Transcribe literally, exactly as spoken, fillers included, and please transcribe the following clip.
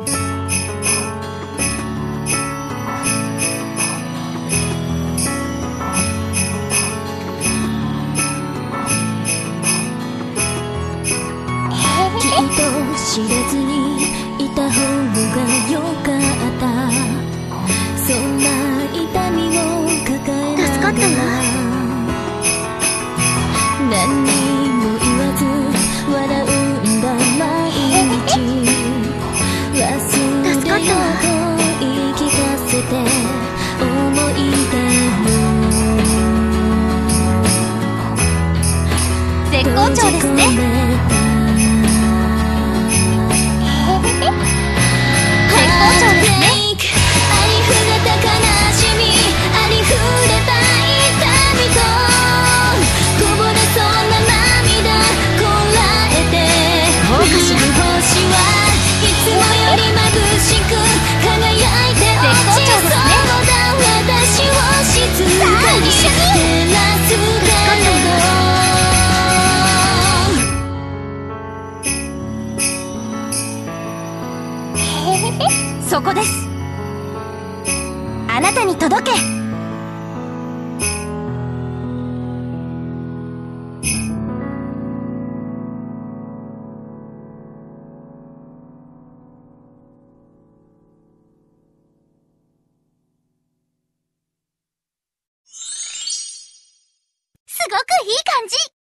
知らずにいた方がよかった。そんな痛みを抱えながら何にも言わず笑うんだ毎日。忘れようと言い聞かせて思い出を絶好調ですね。そこです。あなたに届け。すごくいい感じ。